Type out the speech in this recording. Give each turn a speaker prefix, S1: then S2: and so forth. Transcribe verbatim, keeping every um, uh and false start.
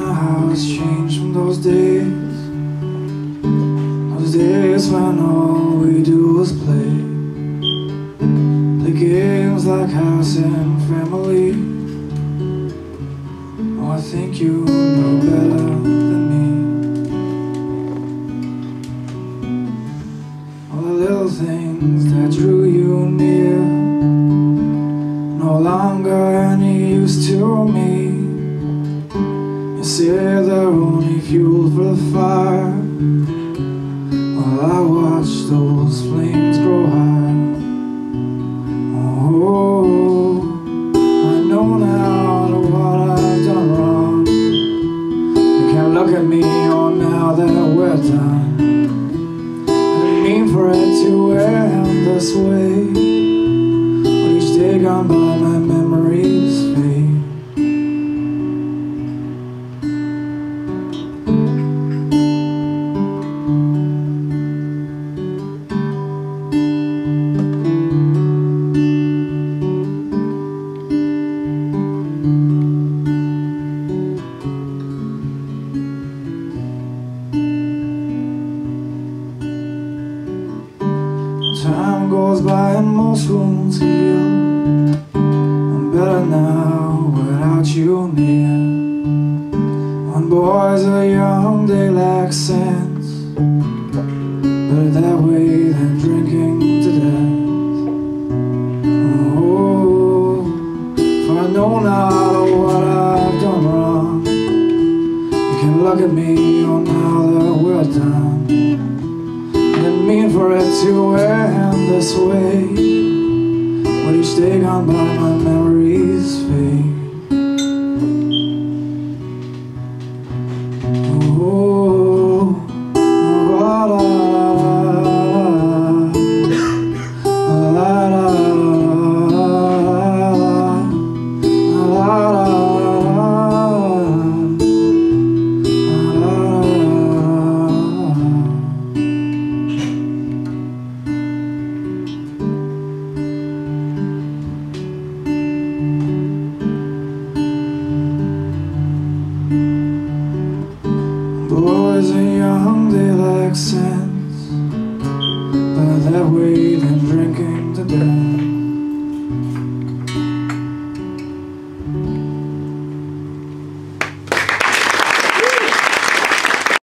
S1: how it's changed from those days, those days when all we do was play, play games like house and family. Oh, I think you know better than me. All the little things that drew you near, no longer any use to me. You say they're only fuel for the fire, while I watch those flames grow high. Oh, I know now what I've done wrong. You can't look at me on now that we're done. I didn't mean for it to end this way, but each day gone by my memories fade. Time goes by and most wounds heal. I'm better now without you near. When boys are young they lack sense, better that way than drinking to death. Oh, for I know now what I've done wrong. You can look at me on now that we're done. Didn't mean for it to end this way, but each day gone by my memories fade. Oh, la la la la la boys are young, they lack sense, better that way than drinking to death.